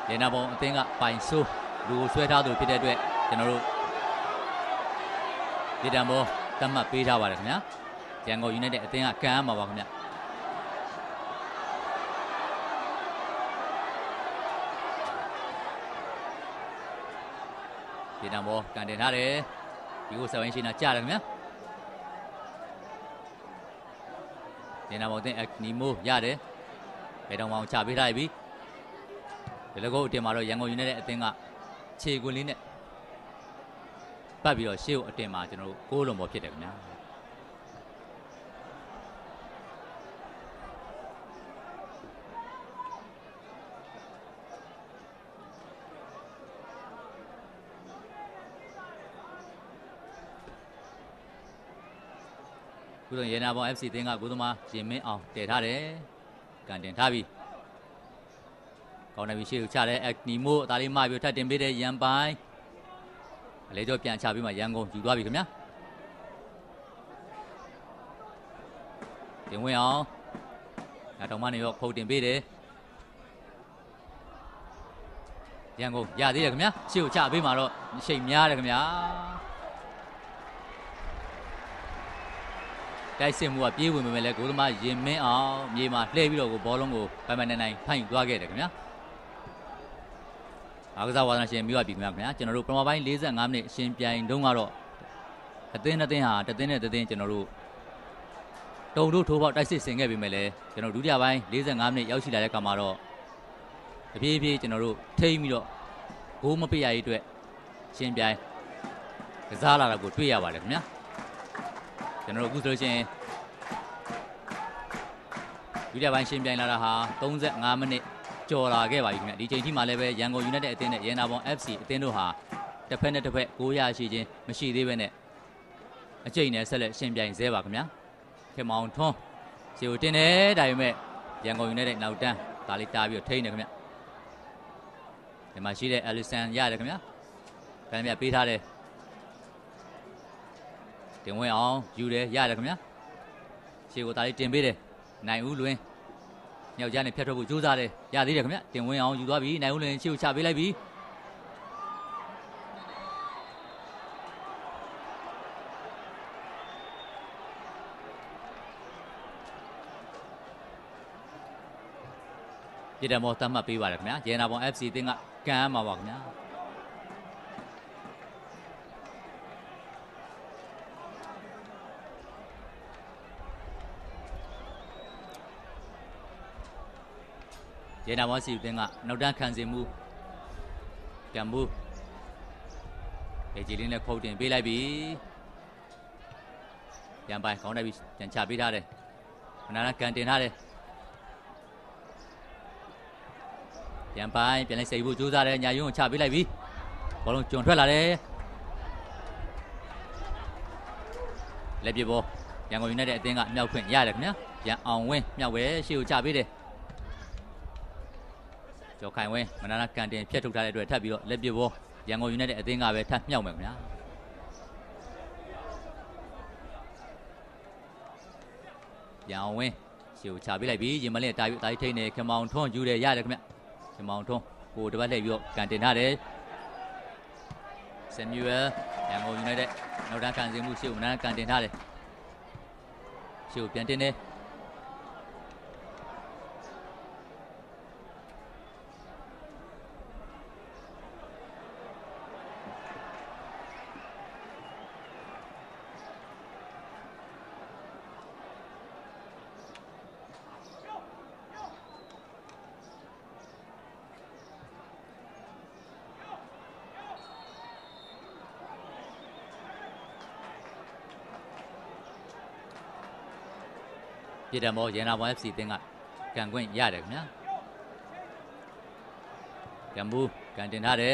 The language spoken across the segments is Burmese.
ရေနာပုံအသင်းကပိုင်ဆိုးလူကိုဆွဲထားသူဖြစ်တဲ့အတွက်ကျွန်တော်တို့ဒီတံဘောသတ်မှတ်ပေးထားပါတယ်ခင်ဗျာရန်ကုန်ယူနိုက်တက်အသင်းကကန်ရမှာပါခင်ဗျာဒီတံဘောကန်တင်ထားတယ်ဒီကိုဆက်ဝိုင်းရှိနေကြားတယ်ခင်ဗျာဒီနာဘောအသင်းနီမိုရတယ်ဘယ်တော့မှချပေးထားပြီဒီလိုကိုအတင်မှာတော့ရန်ကုန်ယူနိုက်တက်အသင်းကခြေကွင်းလေးနဲ့ပတ်ပြီးတော့ရှေ့ကိုအတင်မှာကျွန်တော်တို့ကိုးလုံးပေါ်ဖြစ်တယ်ခင်ဗျာခုတော့ရေနာဘော FC သင်းကကိုသမားရင်မင်းအောင်တည်ထားတယ်ကန်တင်ထားပြီကောင်းတယ်ပြီရှေ့ကိုချတယ်အနီမိုအသားလေးမပြီးထပ်တင်ပေးတယ်ရန်ပိုင်အလေးကျော်ပြန်ချပြီးမှရန်ကုန်ယူသွားပြီခင်ဗျာတင်ဝင်အောင်တော်မနေရောခုတ်တင်ပေးတယ်ရန်ကုန်ရသေးတယ်ခင်ဗျာရှေ့ကိုချပေးမှတော့ရှိတ်များတယ်ခင်ဗျာတိုက်စစ်မှုကပြေးဝင်ပေမဲ့လည်းကိုသမားရင်မင်းအောင်မြေမှာလှည့်ပြီးတော့ကိုဘောလုံးကိုပိုင်ပိုင်နိုင်ဖမ်းယူသွားခဲ့တယ်ခင်ဗျာအားကစားဝါသနာရှင်မျိုးရပြီခင်ဗျာကျွန်တော်တို့ပထမပိုင်း45မိနစ်အရှင်ပြိုင်တုန်းကတော့အသင်းနှစ်သင်းဟာတစ်သင်းနဲ့တစ်သင်းကျွန်တော်တို့တုံတို့ထိုးပေါက်တိုက်စစ်ဆင်ခဲ့ပေမဲ့လည်းကျွန်တော်ဒုတိယပိုင်း45မိနစ်ရောက်ရှိလာတဲ့အခါမှာတော့တပြေးပြေးကျွန်တော်တို့ထိမ့်ပြီးတော့ဂိုးမပေးရရေးအတွက်ရှင်ပြိုင်ကစားလာတာကိုတွေ့ရပါတယ်ခင်ဗျာကျွန်တော်တို့အခုဆိုလို့ရှိရင်ဒုတိယပိုင်းရှင်ပြိုင်လာတာဟာ35မိနစ်ကျော်လာခဲ့ပါပြီခင်ဗျဒီချိန်ထိမှလည်းပဲရန်ကုန်ယူနိုက်တက်အသင်းနဲ့ရန်နာဘောင် FC အသင်းတို့ဟာတစ်ဖက်နဲ့တစ်ဖက်900ရှိချင်းမရှိသေးပဲနဲ့အကျိန်နဲ့ဆက်လက်ရှင်ပြိုင်ဆဲပါခင်ဗျာခင်မောင်ထွန်းစီကိုတင်တယ်ဒါပေမဲ့ရန်ကုန်ယူနိုက်တက်နောက်တန်းဒါလေးတားပြီးတော့ထိန်းတယ်ခင်ဗျဒီမှာရှိတဲ့ Ellison ရတယ်ခင်ဗျာဗန်မြတ်ပေးထားတယ်တင်ဝင်အောင်ယူတယ်ရတယ်ခင်ဗျာရှေ့ကိုဒါလေးတင်ပေးတယ်နိုင်ဦးလွင်ညောက်ကြားနဲ့ဖြတ်ထွက်ဖို့ကြိုးစားတယ်ရသေးတယ်ခင်ဗျတင်ဝင်အောင်ယူသွားပြီနိုင်ဦးလွင်ရှေ့ကိုချပေးလိုက်ပြီပြည်တော်မောတတ်မှတ်ပေးပါတယ်ခင်ဗျာရန်နာဘောင် FC တင်းကကန်ရမှာပါခင်ဗျာရေနာဘောစီတင်ကနောက်တန်းခံစင်မှုကံဘူးဒီကြည်လေးနဲ့ခုတ်တင်ပေးလိုက်ပြီပြန်ပိုင်ခေါင်းတက်ပြီးပြန်ချပေးထားတယ်ခဏကန်တင်ထားတယ်ပြန်ပိုင်ပြန်လိုက်စိတ်ဖို့ကြိုးစားတယ်ညာယုံကိုချပေးလိုက်ပြီဘောလုံးကျွံထွက်လာတယ်လက်ပြဘောရန်ကုန်ယူနိုက်တက်အသင်းကမြောက်ခွင့်ရတယ်ခင်ဗျာရန်အောင်ဝင်းမြောက်ဝဲရှေ့ကိုချပေးတယ်ကျော်ခိုင်ဝင်းမနာနာကန်တင်ဖြတ်ထုတ်ထားတဲ့အတွက်ထပ်ပြီးတော့လက်ပြဘောရန်ကုန်ယူနိုက်တက်အသင်းကပဲထပ်မြောက်မယ်ခင်ဗျာရန်အောင်ဝင်းရှေ့ကိုချပေးလိုက်ပြီရင်မလေးတာပြီးတားထိန်နေခင်မောင်ထွန်းယူတယ်ရတယ်ခင်ဗျခင်မောင်ထွန်းကိုတပတ်လှည့်ပြီးတော့ကန်တင်ထားတယ်ဆမ်မြူအယ်ရန်ကုန်ယူနိုက်တက်နောက်တန်းကန်စင်မှုရှေ့ကိုမနာနာကန်တင်ထားတယ်ရှေ့ကိုပြန်တင်တယ်ပြည်တော်မောရန်နာဘောင် FC တင်းကကန်ခွင့်ရတယ်ခင်ဗျာကံဘူးကန်တင်ထားတယ်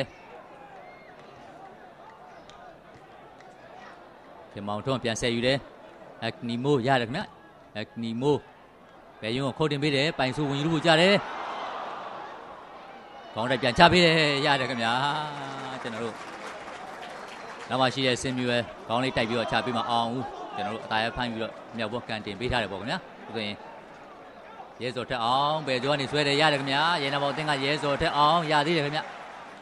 ခင်မောင်ထွန်းပြန်ဆက်ယူတယ်အနီမိုရတယ်ခင်ဗျာအနီမိုဘယ်ယုံကိုခုတ်တင်ပေးတယ်ပိုင်စုဝင်ယူလို့ကြတယ်ခေါင်းတက်ပြန်ချပေးတယ်ရတယ်ခင်ဗျာကျွန်တော်တို့နောက်မှရှိတဲ့ဆင်မြူပဲခေါင်းလေးတိုက်ပြီးတော့ချပေးမှအောင်ဦးကျွန်တော်တို့အသားရဖမ်းပြီးတော့မြောက်ဘောကန်တင်ပေးထားတယ်ပေါ့ခင်ဗျာဆိုရင်ရဲစော်ထက်အောင်ဘယ်ကျော်ကနေဆွဲတယ်ရတယ်ခင်ဗျာရန်နာဘောင်အသင်းကရဲစော်ထက်အောင်ရသေးတယ်ခင်ဗျာ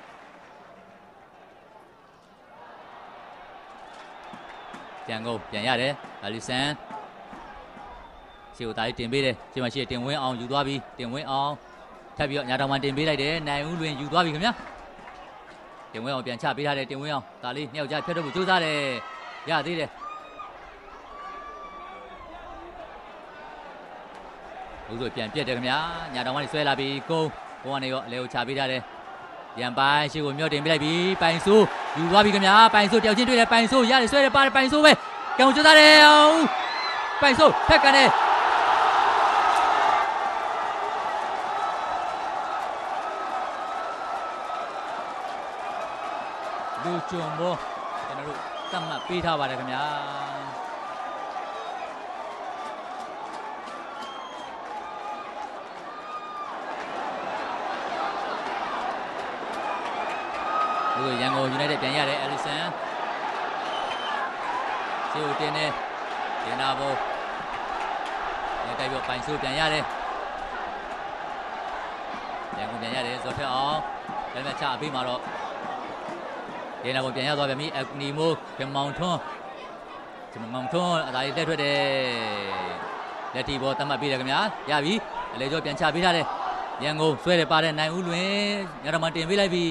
ကြံကုန်ပြန်ရတယ်အလီဆန်ရှေ့ကိုတားတင်ပေးတယ်ရှေ့မှာရှေ့တင်ဝင်းအောင်ယူသွားပြီတင်ဝင်းအောင်ထပ်ပြီးတော့ညာတောင်မှတင်ပေးလိုက်တယ်နိုင်ဦးလွင်ယူသွားပြီခင်ဗျာတင်ဝင်းအောင်ပြန်ချပေးထားတယ်တင်ဝင်းအောင်ဒါလေးနှစ်ယောက်ကြားဖြတ်တော့ဖို့ကြိုးစားတယ်ရသေးတယ်ဦးဆိုပြန်ပြက်တယ်ခင်ဗျာညာတောင်မှဆွဲလာပြီးကုန်းကနေရောအလဲကိုချပေးထားတယ်ရန်ပိုင်းရှေ့ကိုမြော့တင်ပေးလိုက်ပြီးပိုင်ဆိုးယူသွားပြီခင်ဗျာပိုင်ဆိုးတယောက်ချင်းတွေ့တယ်ပိုင်ဆိုးရတယ်ဆွဲတယ်ပါတယ်ပိုင်ဆိုးပဲကြောင်ကြိုးစားတယ်ပိုင်ဆိုးဖက်ကန်တယ်လူကျုံဘောကျွန်တော်တို့သတ်မှတ်ပေးထားပါတယ်ခင်ဗျာဒီရန်ကုန်ယူနိုက်တက်ပြန်ရတယ်အလီဆန်ရှေ့ကိုတင်နေရန်နာဘောနေတိုက်ပြီးပိုင်ဆိုးပြန်ရတယ်ရန်ကုန်ပြန်ရတယ်ဇော်ထက်အောင်ဒါပေမဲ့ချအပေးမှာတော့ရန်နာဘောပြန်ရသွားပြန်ပြီအနီမိုးကမောင်ထွန်းအသာလေးလက်ထွက်တယ်လက်တီဘောတတ်မှတ်ပေးတယ်ခင်ဗျာရပြီအလေကျော်ပြန်ချပေးထားတယ်ရန်ကုန်ဆွဲတယ်ပါတဲ့နိုင်ဦးလွင်ညတော်မှတင်ပေးလိုက်ပြီ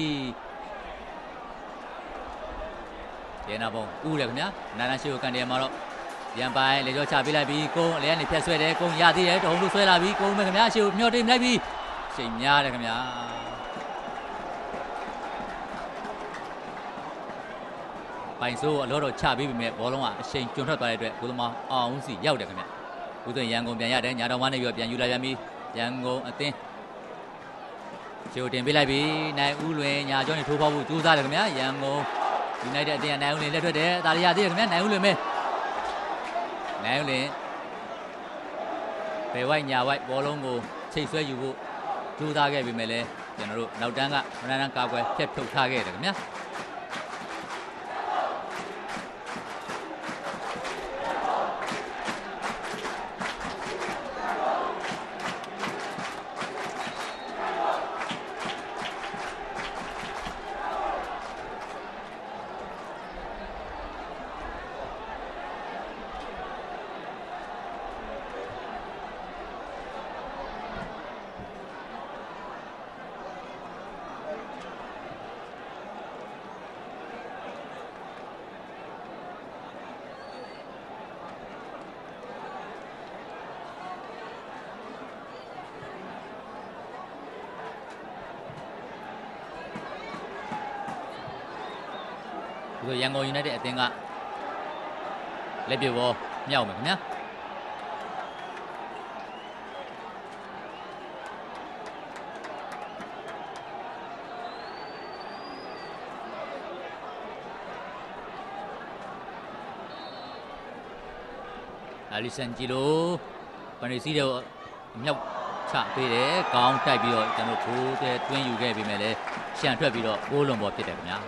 ရန်နာဘောဦးတယ်ခင်ဗျာနာနာရှိကိုကန်တယ်မှာတော့ရန်ပိုင်လေကျော်ချပေးလိုက်ပြီကုန်းအလေကနေဖြတ်ဆွဲတယ်ကုန်းရသေးတယ်တုံးလို့ဆွဲလာပြီကုန်းမယ်ခင်ဗျာရှိကိုမျောတင်လိုက်ပြီချိန်များတယ်ခင်ဗျာပိုင်ဆိုးအလောတော်ချပေးပြီမဲ့ဘောလုံးကအချိန်ကျွန်းထွက်သွားတဲ့အတွက်ကိုသမားအောင်စီရောက်တယ်ခင်ဗျဦးသွင်းရန်ကုန်ပြန်ရတယ်ညာတော်မနဲ့ပြီးတော့ပြန်ယူလာပြန်ပြီရန်ကုန်အသင်းရှိကိုတင်ပေးလိုက်ပြီနိုင်ဦးလွင်ညာကျောင်းနေထိုးဖောက်ဖို့ကြိုးစားတယ်ခင်ဗျာရန်ကုန်ယူနိုက်တက်အတင်းနိုင်ဦးလင်လက်ထွက်တယ်ဒါရီရသေးတယ်ခင်ဗျာနိုင်ဦးလင်ပဲနိုင်ဦးလင်ဘယ်ဝိုက်ညာဝိုက်ဘောလုံးကိုချိတ်ဆွဲယူဖို့ကြိုးစားခဲ့ပြီမဲ့လည်းကျွန်တော်တို့နောက်တန်းကမနန်းကာကွယ်ဖြတ်ထုတ်ထားခဲ့တယ်ခင်ဗျာဒီရန်ကုန်ယူနိုက်တက်အသင်းကလက်ပြဘောမြောက်မယ်ခင်ဗျာအလီဆန်ဂျီလိုပန်ရီစီတော့မြောက်ချပေးတယ်ကောင်းတိုက်ပြီးတော့ကျွန်တော်ထိုးတဲ့တွင်းယူခဲ့ပြီးမယ်လေရှန်ထွက်ပြီးတော့အိုးလွန်ပေါ်ဖြစ်တယ်ခင်ဗျာ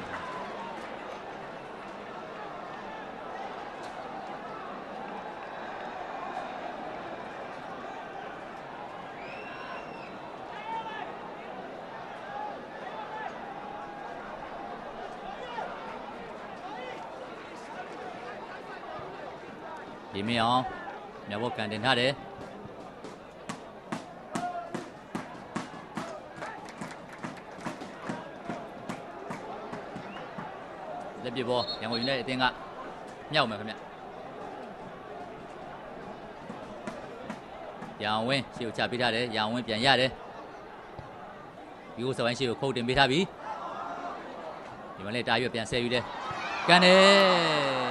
ဒီမင်းအောင်မြောက်ဘက်ကန်တင်ထားတယ်လက်ပြဘောရန်ကုန်ယူနိုက်တက်အသင်းကမြောက်မယ်ခင်ဗျရန်ဝင်းရှေ့ကိုချပေးထားတယ်ရန်ဝင်းပြန်ရတယ်ဒီကိုစပိုင်းရှေ့ကိုခုတ်တင်ပေးထားပြီဒီမှာလေတာရွက်ပြန်ဆဲယူတယ်ကန်တယ်